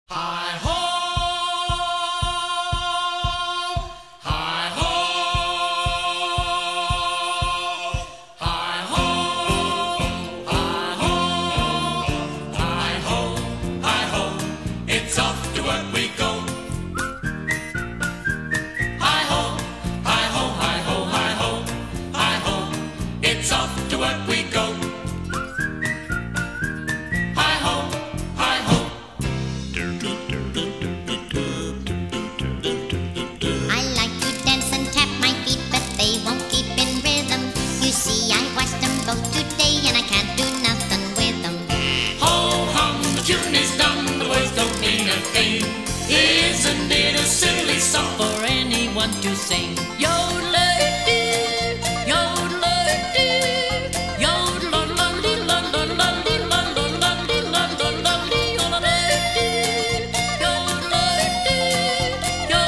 Hi ho, hi ho, hi ho, hi ho, hi ho, hi ho. It's off to work we go. Hi ho, hi ho, hi ho, hi ho, hi ho. It's off to work we go. Today and I can't do nothing with them. Ho hum, the tune is done, the words don't mean a thing. Isn't it a silly song for anyone to sing? Yodel-dee, yodel-dee, yodel-lolly, lolly-lolly, lolly-lolly, lolly-lolly, yodel-dee, yodel-dee,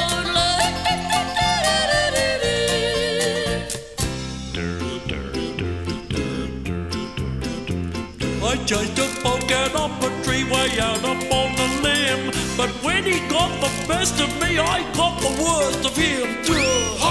I chased a polecat up a tree way out up on the limb. But when he got the best of me, I got the worst of him too.